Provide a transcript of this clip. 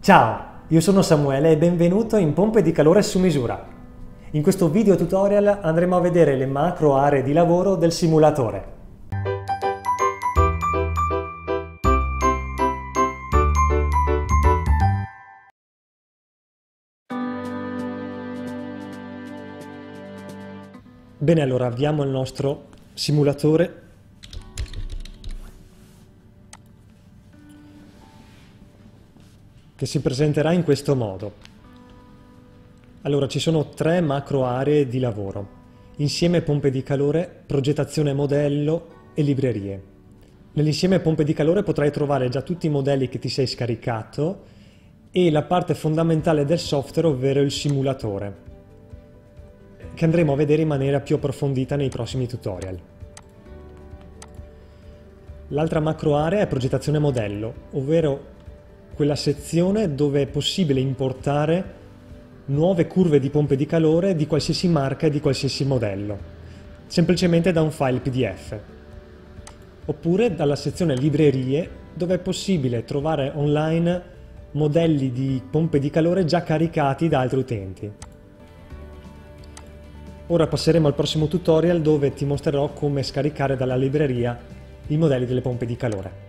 Ciao, io sono Samuele e benvenuto in Pompe di calore su misura. In questo video tutorial andremo a vedere le macro aree di lavoro del simulatore. Bene, allora avviamo il nostro simulatore. Che si presenterà in questo modo. Allora, ci sono tre macro aree di lavoro, insieme pompe di calore, progettazione modello e librerie. Nell'insieme pompe di calore potrai trovare già tutti i modelli che ti sei scaricato e la parte fondamentale del software, ovvero il simulatore, che andremo a vedere in maniera più approfondita nei prossimi tutorial. L'altra macro area è progettazione modello, ovvero quella sezione dove è possibile importare nuove curve di pompe di calore di qualsiasi marca e di qualsiasi modello, semplicemente da un file PDF. Oppure dalla sezione librerie, dove è possibile trovare online modelli di pompe di calore già caricati da altri utenti. Ora passeremo al prossimo tutorial dove ti mostrerò come scaricare dalla libreria i modelli delle pompe di calore.